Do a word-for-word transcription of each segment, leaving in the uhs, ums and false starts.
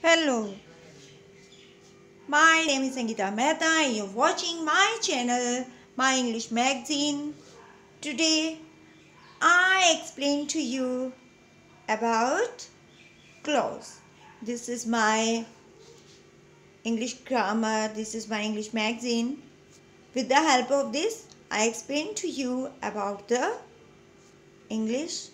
Hello, my name is Sangeeta Mehta and you're watching my channel, My English Magazine. Today, I explain to you about clause. This is my English grammar, this is my English magazine. With the help of this, I explain to you about the English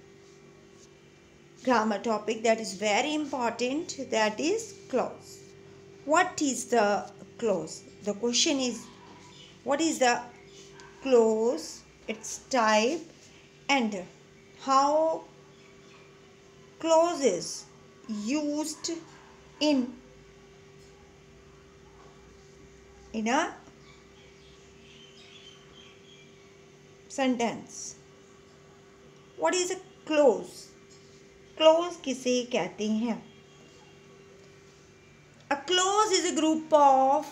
grammar topic that is very important, that is clause. What is the clause? The question is, what is the clause, its type, and how clause is used in in a sentence. What is a clause? Clause किसे कहते हैं? A clause is a group of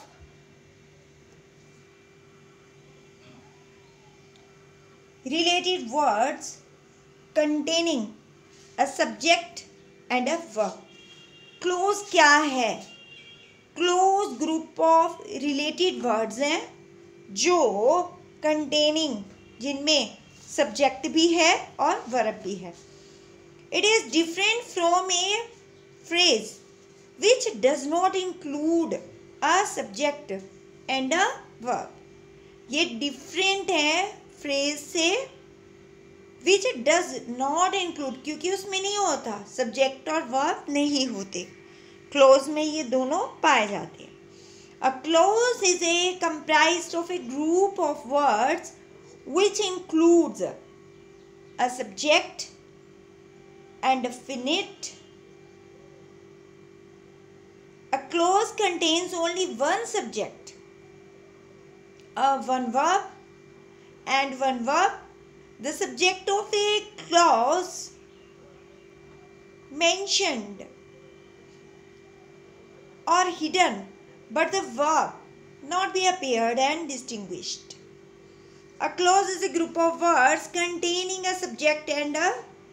related words containing a subject and a verb. Clause क्या है? Clause group of related words हैं जो containing, जिनमें subject भी है और verb भी है. It is different from a phrase which does not include a subject and a verb. ये different है phrase से which does not include, क्योंकि उसमें नहीं होता subject और verb नहीं होते. Clause में ये दोनों पाए जाते हैं. A clause is a comprised of a group of words which includes a subject and a finite. A clause contains only one subject, uh, one verb and one verb. The subject of a clause mentioned or hidden, but the verb not be appeared and distinguished. A clause is a group of words containing a subject and a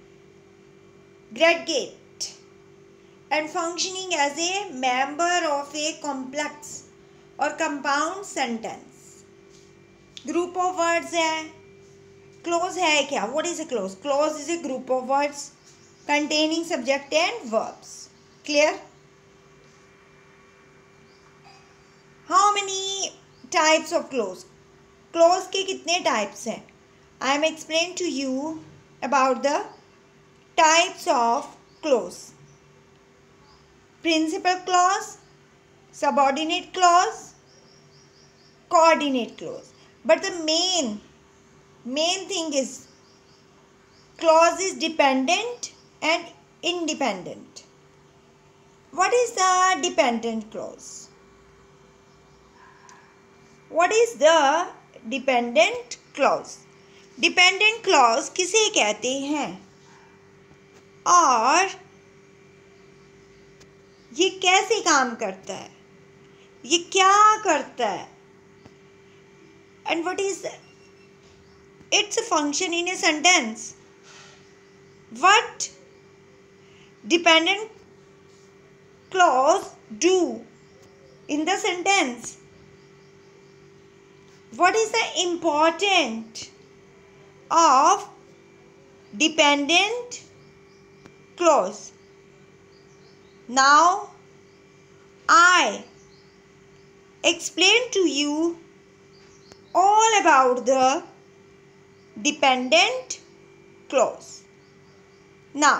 predicate and functioning as a member of a complex or compound sentence. Group of words है. Clause है क्या? What is a clause? Clause is a group of words containing subject and verbs. Clear? How many types of clause? Clause के कितने types हैं? I am explaining to you about the types of clause. Principal clause, subordinate clause, coordinate clause. But the main, main thing is clause is dependent and independent. What is the dependent clause? What is the dependent clause? Dependent clause किसे कहते हैं और ये कैसे काम करता है, ये क्या करता है, and what is its function in a sentence? What dependent clause do in the sentence? What is the important of dependent clause? Now, I explain to you all about the dependent clause. Now,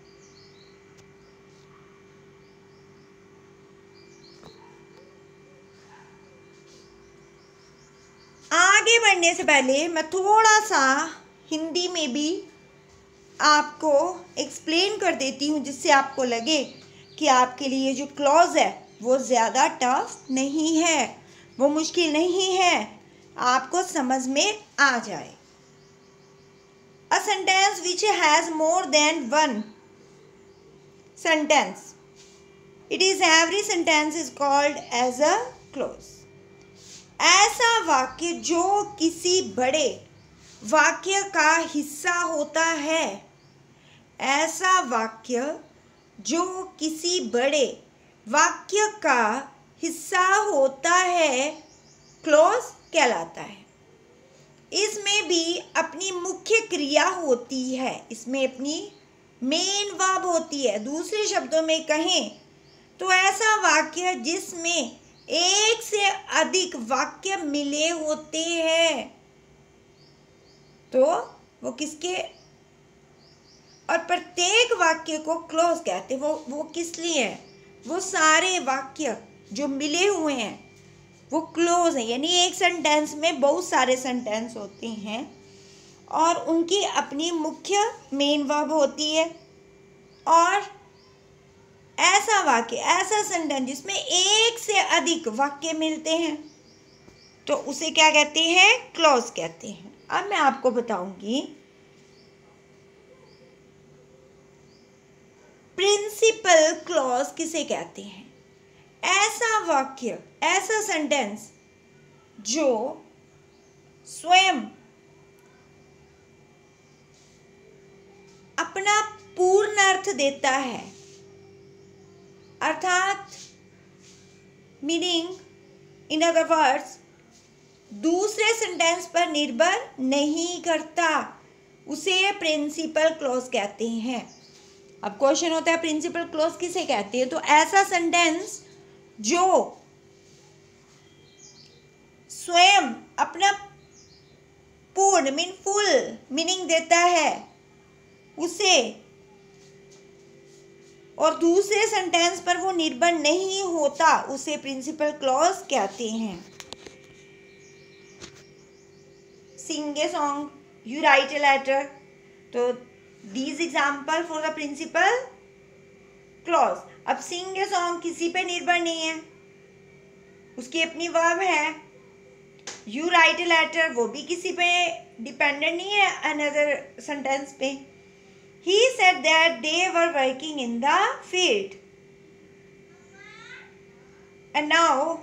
आगे बढ़ने से पहले मैं थोड़ा सा हिंदी में भी आपको एक्सप्लेन कर देती हूँ, जिससे आपको लगे कि आपके लिए जो क्लॉज है वो ज़्यादा टफ नहीं है, वो मुश्किल नहीं है, आपको समझ में आ जाए. A sentence which has more than one sentence, it is every sentence is called as a clause. ऐसा वाक्य जो किसी बड़े वाक्य का हिस्सा होता है, ऐसा वाक्य जो किसी बड़े वाक्य का हिस्सा होता है क्लॉज कहलाता है। इसमें भी अपनी मुख्य क्रिया होती है, इसमें अपनी मेन वर्ब होती है। दूसरे शब्दों में कहें तो ऐसा वाक्य जिसमें एक से अधिक वाक्य मिले होते हैं, तो वो किसके, और प्रत्येक वाक्य को क्लॉज कहते हैं। वो वो किस लिए है, वो सारे वाक्य जो मिले हुए हैं वो क्लोज है, यानी एक सेंटेंस में बहुत सारे सेंटेंस होते हैं और उनकी अपनी मुख्य मेन वर्ब होती है। और ऐसा वाक्य, ऐसा सेंटेंस जिसमें एक से अधिक वाक्य मिलते हैं तो उसे क्या कहते हैं, क्लॉज कहते हैं। अब मैं आपको बताऊंगी प्रिंसिपल क्लॉज किसे कहते हैं। ऐसा वाक्य, ऐसा सेंटेंस जो स्वयं अपना पूर्ण अर्थ देता है, अर्थात मीनिंग इन अदर वर्ड्स दूसरे सेंटेंस पर निर्भर नहीं करता, उसे प्रिंसिपल क्लॉज कहते हैं। अब क्वेश्चन होता है प्रिंसिपल क्लॉज किसे कहते हैं, तो ऐसा सेंटेंस जो स्वयं अपना पूर्ण मीन फुल मीनिंग देता है उसे, और दूसरे सेंटेंस पर वो निर्भर नहीं होता, उसे प्रिंसिपल क्लॉज कहते हैं। Sing a song, you write a letter, तो these example for the principal clause. अब सिंग ए सॉन्ग किसी पे निर्भर नहीं है, उसकी अपनी वर्ब है। यू राइट ए लेटर, वो भी किसी पे डिपेंडेंट नहीं है अनदर सेंटेंस पे। He said that they were working in the field. And now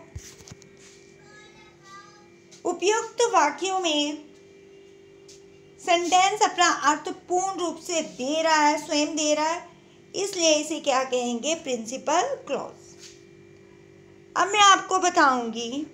उपयुक्त वाक्यों में सेंटेंस अपना अर्थ पूर्ण रूप से दे रहा है, स्वयं दे रहा है, इसलिए इसे क्या कहेंगे, प्रिंसिपल क्लॉज। अब मैं आपको बताऊंगी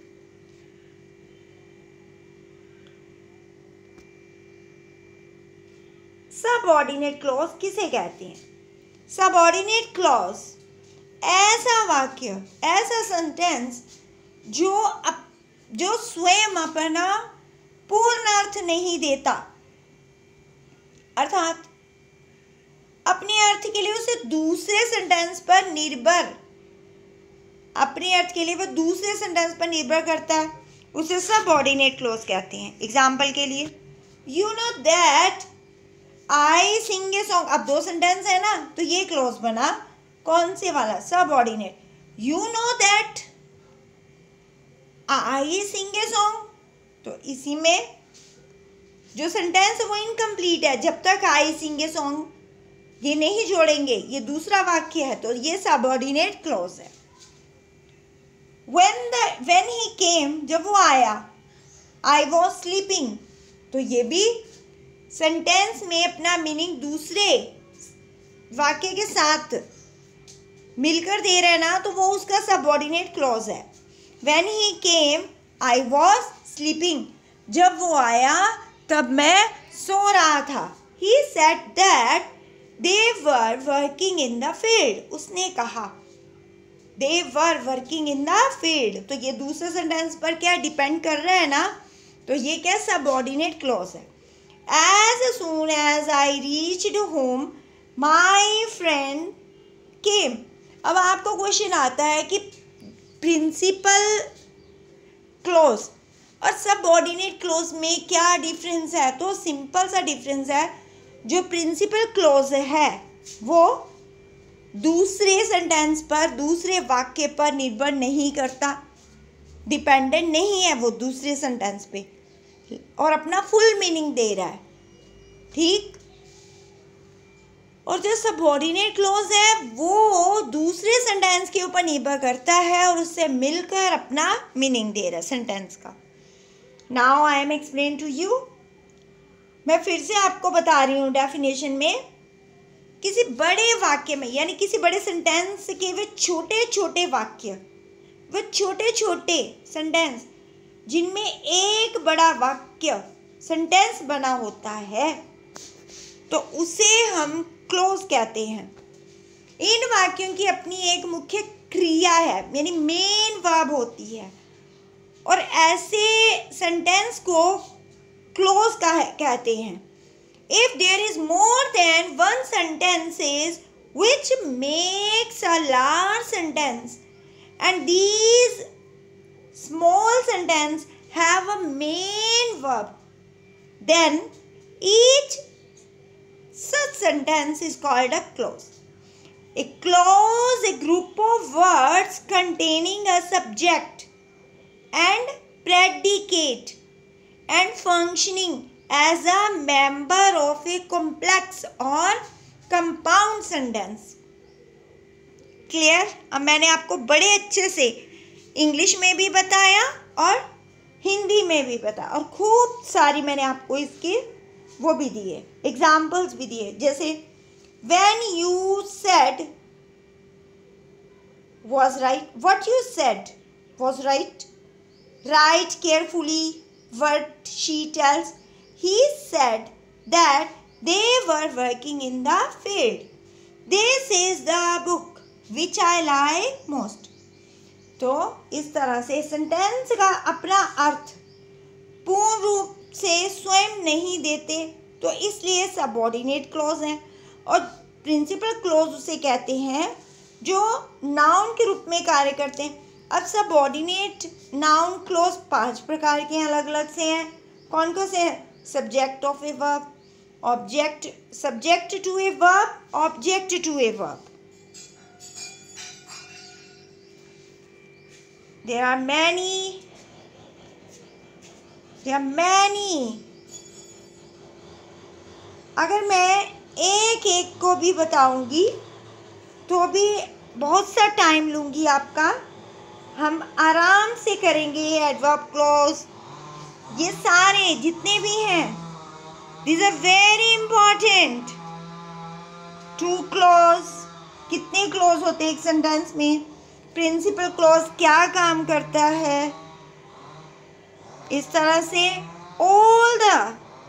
सबऑर्डिनेट क्लॉज किसे कहते हैं। सबऑर्डिनेट क्लॉज ऐसा वाक्य, ऐसा सेंटेंस जो अप, जो स्वयं अपना पूर्ण अर्थ नहीं देता, अर्थात अपने अर्थ के लिए उसे दूसरे सेंटेंस पर निर्भर, अपने अर्थ के लिए वो दूसरे सेंटेंस पर निर्भर करता है, उसे सबऑर्डिनेट क्लॉज कहते हैं। एग्जाम्पल के लिए, you know that I sing a song. अब दो सेंटेंस है ना, तो ये क्लॉज बना कौन से वाला, subordinate. You know that I sing a song, तो इसी में जो सेंटेंस है वो इनकम्प्लीट है, जब तक आई सिंग ए सॉन्ग ये नहीं जोड़ेंगे, ये दूसरा वाक्य है, तो ये सबऑर्डिनेट क्लॉज है। When the when he came, जब वो आया, I was sleeping, तो ये भी सेंटेंस में अपना मीनिंग दूसरे वाक्य के साथ मिलकर दे रहे हैं ना, तो वो उसका सबऑर्डिनेट क्लॉज है। When he came, I was sleeping, जब वो आया तब मैं सो रहा था। He said that they were working in the field, उसने कहा they were working in the field, तो ये दूसरे सेंटेंस पर क्या डिपेंड कर रहा है ना, तो ये क्या सबऑर्डिनेट क्लॉज है। As soon as I reached home, my friend came। अब आपको क्वेश्चन आता है कि प्रिंसिपल क्लॉज और सबऑर्डिनेट क्लॉज में क्या डिफरेंस है, तो सिंपल सा डिफरेंस है। जो प्रिंसिपल क्लॉज है वो दूसरे सेंटेंस पर, दूसरे वाक्य पर निर्भर नहीं करता, डिपेंडेंट नहीं है वो दूसरे सेंटेंस पे, और अपना फुल मीनिंग दे रहा है, ठीक। और जो सबऑर्डिनेट क्लॉज है वो दूसरे सेंटेंस के ऊपर निर्भर करता है और उससे मिलकर अपना मीनिंग दे रहा है सेंटेंस का। Now I am explain to you, मैं फिर से आपको बता रही हूँ डेफिनेशन में। किसी बड़े वाक्य में, यानी किसी बड़े सेंटेंस के वे छोटे छोटे वाक्य, वे छोटे छोटे सेंटेंस जिनमें एक बड़ा वाक्य सेंटेंस बना होता है, तो उसे हम क्लोज कहते हैं। इन वाक्यों की अपनी एक मुख्य क्रिया है, यानी मेन वर्ब होती है, और ऐसे सेंटेंस को क्लोज कहते हैं। If there is more than one sentences which makes a large sentence and these small sentences have a main verb, then each such sentence is called a clause. A clause, a group of words containing a subject and predicate and functioning as a member of a complex or compound sentence. Clear? अब मैंने आपको बड़े अच्छे से English में भी बताया और हिंदी में भी बताया, और खूब सारी मैंने आपको इसके वो भी दिए, एग्जाम्पल्स भी दिए। जैसे when you said was right, what you said was right. Write carefully what she tells. He said that they were working in the field. This is the book which I like most. तो इस तरह से sentence का अपना अर्थ पूर्ण रूप से स्वयं नहीं देते, तो इसलिए सबऑर्डिनेट क्लॉज हैं। और प्रिंसिपल क्लॉज उसे कहते हैं जो नाउन के रूप में कार्य करते हैं। अब सबऑर्डिनेट नाउन क्लॉज पांच प्रकार के अलग अलग से हैं। कौन कौन से हैं? Subject of a verb, object, subject to a verb, object to a verb. There are many, there are many. अगर मैं एक एक को भी बताऊंगी तो भी बहुत सा टाइम लूंगी आपका। हम आराम से करेंगे ये एडवर्ब क्लॉज, ये सारे जितने भी हैं, these are very important. Two clause, कितने क्लॉज होते हैं एक सेंटेंस में? प्रिंसिपल क्लॉज क्या काम करता है? इस तरह से all the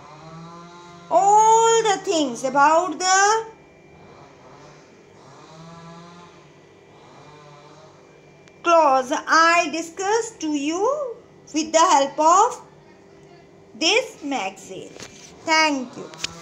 all the things about the clause I discussed to you with the help of this magazine. Thank you.